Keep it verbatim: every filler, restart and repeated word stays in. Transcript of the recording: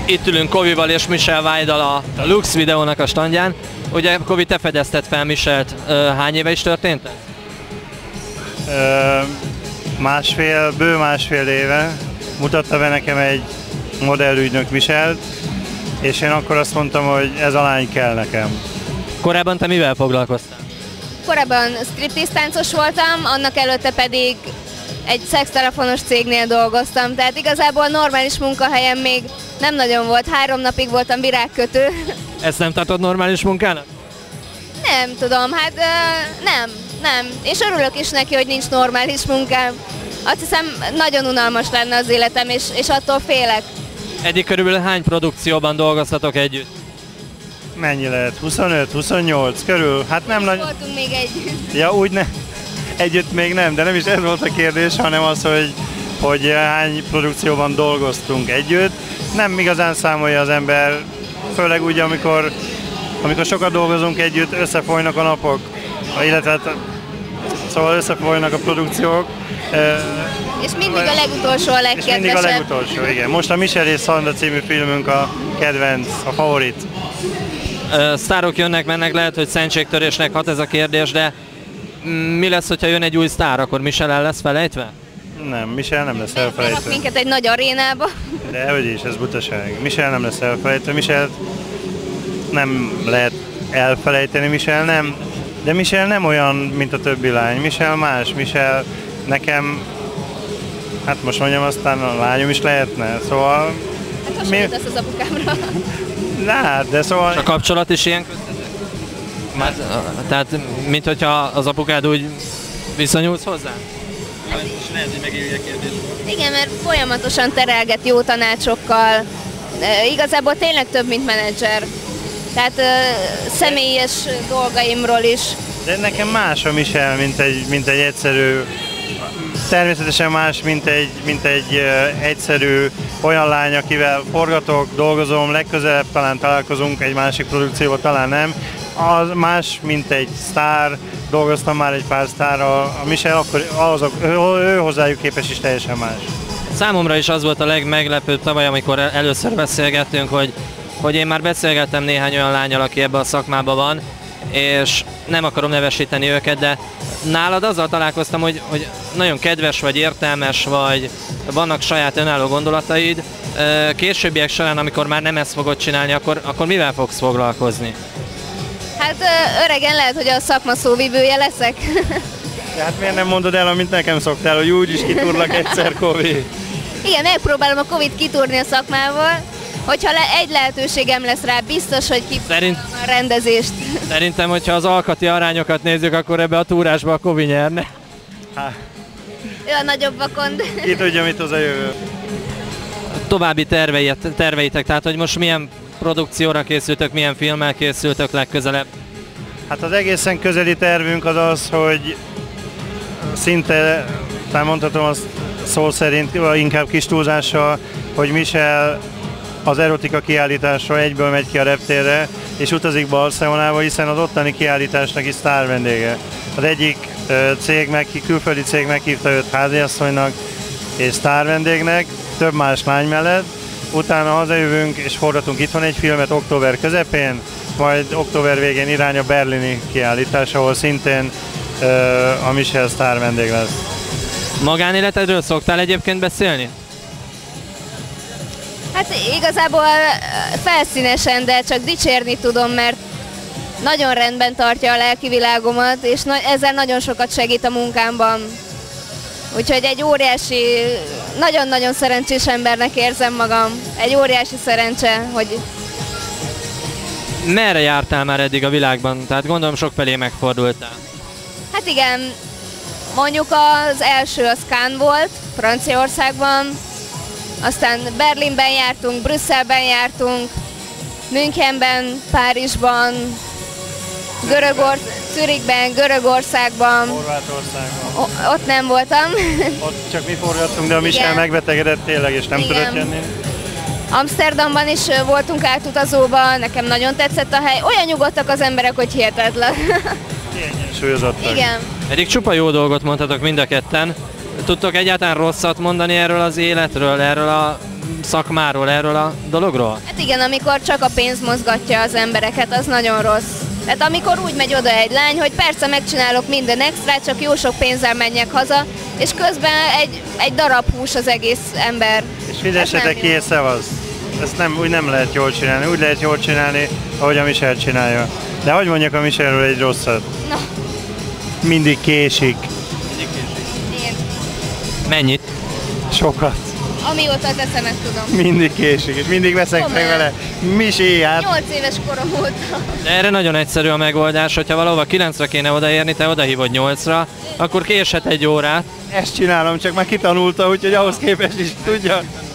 Itt ülünk Kovival és Michel Vájdal a Lux videónak a standján. Ugye, Kovi, te fedezted fel Michelt, hány éve is történt ez? Ö, másfél, bő másfél éve mutatta be nekem egy modellügynök Michelt, és én akkor azt mondtam, hogy ez a lány kell nekem. Korábban te mivel foglalkoztál? Korábban striptease táncos voltam, annak előtte pedig egy szextelefonos cégnél dolgoztam, tehát igazából normális munkahelyem még nem nagyon volt. Három napig voltam virágkötő. Ezt nem tartod normális munkának? Nem tudom, hát uh, nem, nem. És örülök is neki, hogy nincs normális munkám. Azt hiszem, nagyon unalmas lenne az életem, és, és attól félek. Eddig körülbelül hány produkcióban dolgoztatok együtt? Mennyi lehet? huszonöt, huszonnyolc körül? Hát nem nagy... Voltunk még együtt. Ja, úgy ne. Együtt még nem, de nem is ez volt a kérdés, hanem az, hogy, hogy hány produkcióban dolgoztunk együtt. Nem igazán számolja az ember, főleg úgy, amikor, amikor sokat dolgozunk együtt, összefolynak a napok, illetve hát, szóval összefolynak a produkciók. És mindig a legutolsó a legkedvesebb. És mindig a legutolsó, igen. Most a Michel és Szanda című filmünk a kedvenc, a favorit. Sztárok jönnek, mennek, lehet, hogy szentségtörésnek hat ez a kérdés, de mi lesz, hogyha jön egy új sztár, akkor Michel el lesz felejtve? Nem, Michel nem lesz elfelejtve. Berak minket egy nagy arénába. De hogy is, ez butaság. Michel nem lesz elfelejtve, Michel nem lehet elfelejteni, Michel nem. De Michel nem olyan, mint a többi lány. Michel más, Michel nekem, hát most mondjam, aztán a lányom is lehetne, szóval... Hát hasonlítasz az apukámra. Na, de szóval... És a kapcsolat is ilyen köztetek? Már, tehát, mint hogyha az apukád úgy viszonyulsz hozzá? Hát, lehet, hogy megírja a kérdés. Igen, mert folyamatosan terelget jó tanácsokkal. E, igazából tényleg több, mint menedzser. Tehát e, személyes dolgaimról is. De nekem más a Michel, mint egy, mint egy egyszerű, természetesen más, mint egy, mint egy uh, egyszerű olyan lány, akivel forgatok, dolgozom, legközelebb talán találkozunk egy másik produkcióban, talán nem. Az más, mint egy sztár, dolgoztam már egy pár sztárral, a Michel akkor azok, ő, ő hozzájuk képes is teljesen más. Számomra is az volt a legmeglepőbb tavaly, amikor először beszélgettünk, hogy, hogy én már beszélgettem néhány olyan lányal, aki ebben a szakmában van, és nem akarom nevesíteni őket, de nálad azzal találkoztam, hogy, hogy nagyon kedves vagy, értelmes vagy, vannak saját önálló gondolataid. Későbbiek során, amikor már nem ezt fogod csinálni, akkor, akkor mivel fogsz foglalkozni? Hát öregen lehet, hogy a szakma szóvivője leszek. De hát miért nem mondod el, amit nekem szoktál, hogy úgy is kitúrlak egyszer, Kovi? Igen, megpróbálom a Covid kitúrni a szakmával. Hogyha le, egy lehetőségem lesz rá, biztos, hogy kipróbálom a rendezést. Szerintem, hogyha az alkati arányokat nézzük, akkor ebbe a túrásba a Kovi nyerne. Há. Ő a nagyobb vakond. Ki tudja, mit hoz a jövő. További terveit, terveitek, tehát hogy most milyen produkcióra készültök, milyen filmmel készültök legközelebb? Hát az egészen közeli tervünk az az, hogy szinte, talán mondhatom azt szó szerint, inkább kis túlzással, hogy Michel az erotika kiállításra egyből megy ki a reptérre, és utazik Barcelonába, hiszen az ottani kiállításnak is sztár vendége. Az egyik cég, meg, külföldi cég meghívta őt háziasszonynak és sztár vendégnek, több más lány mellett. Utána hazajövünk és forgatunk itthon egy filmet október közepén, majd október végén irány a berlini kiállítás, ahol szintén uh, a Michel sztár vendég lesz. Magánéletedről szoktál egyébként beszélni? Hát igazából felszínesen, de csak dicsérni tudom, mert nagyon rendben tartja a lelki világomat, és ezzel nagyon sokat segít a munkámban. Úgyhogy egy óriási, nagyon-nagyon szerencsés embernek érzem magam. Egy óriási szerencse, hogy... Merre jártál már eddig a világban? Tehát gondolom sok felé megfordultál. Hát igen, mondjuk az első az Cannes volt, Franciaországban, aztán Berlinben jártunk, Brüsszelben jártunk, Münchenben, Párizsban, Görögor Zürichben, Görögországban. Horvátországban. O- ott nem voltam. Ott csak mi forgattunk, de a Michel megbetegedett tényleg, és nem Igen. tudott jönni. Amsterdamban is voltunk átutazóban, nekem nagyon tetszett a hely. Olyan nyugodtak az emberek, hogy hihetetlen. Kiegyensúlyozottak. Igen. Eddig csupa jó dolgot mondhatok mind a ketten. Tudtok egyáltalán rosszat mondani erről az életről, erről a szakmáról, erről a dologról? Hát igen, amikor csak a pénz mozgatja az embereket, az nagyon rossz. Tehát amikor úgy megy oda egy lány, hogy persze megcsinálok minden extrát, csak jó sok pénzzel menjek haza, és közben egy, egy darab hús az egész ember. És fizessetek ki, és szevasz. Ezt nem, úgy nem lehet jól csinálni. Úgy lehet jól csinálni, ahogy a Michel csinálja. De hogy mondjak a Michelről egy rosszat? Na. Mindig késik. Én. Mennyit? Sokat. Amióta az eszemet tudom. Mindig késik, és mindig veszek meg Komolyan. vele. Misi, hát Nyolc éves korom óta. De erre nagyon egyszerű a megoldás, hogyha valahova kilencre kéne odaérni, te odahívod nyolcra, akkor késhet egy órát. ezt csinálom, csak már kitanulta, úgyhogy ahhoz képest is tudja.